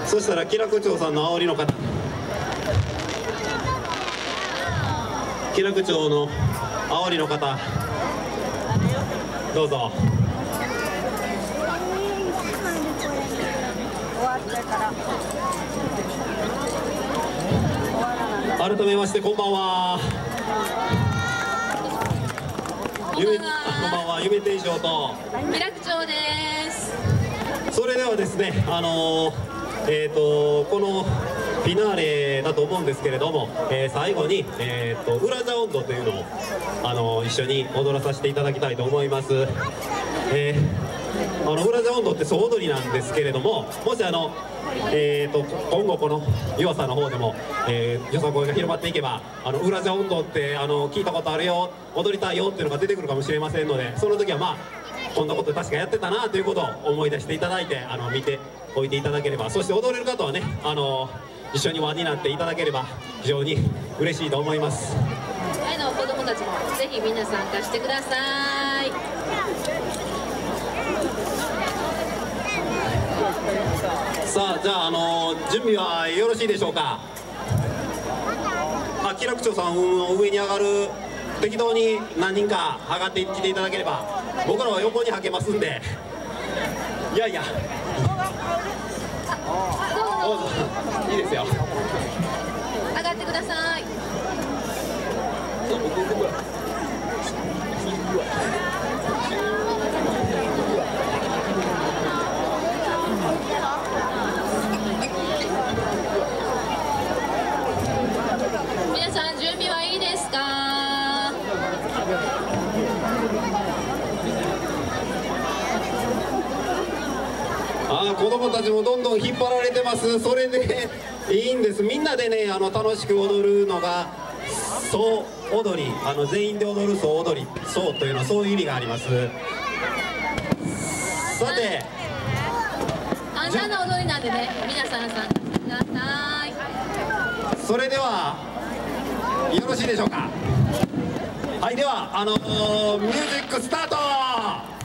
そしたら喜楽町さんの煽りの方、喜楽町の煽りの方、どうぞ。改めましてこんばんは。こんばんは、夢天翔と喜楽町です。 それではですね、このフィナーレだと思うんですけれども、最後に、裏座音頭というのを一緒に踊らさせていただきたいと思います。裏座音頭って総踊りなんですけれども、もし今後この湯浅の方でも、よさこいが広まっていけば、裏座音頭って聞いたことあるよ、踊りたいよっていうのが出てくるかもしれませんので、その時はまあこんなこと確かやってたなということを思い出していただいて、見ておいていただければ、そして踊れる方はね、一緒に輪になっていただければ非常に嬉しいと思います。 前の子供たちもぜひみんな参加してください。 さあ、じゃあ、準備はよろしいでしょうか。喜楽町さんの上に上がる、適当に何人か上がってきていただければ、僕らは横にはけますんで。いやいや、どうぞ、いいですよ。 上がってください。皆さん準備はいいですか？ 子供たちもどんどん引っ張られてます。それでいいんです。みんなでね、楽しく踊るのが総踊り、全員で踊る総踊り、総というのはそういう意味があります。さて、 簡単な踊りなんでね、皆さん参加してください。 それではよろしいでしょうか。はい、ではミュージックスタート。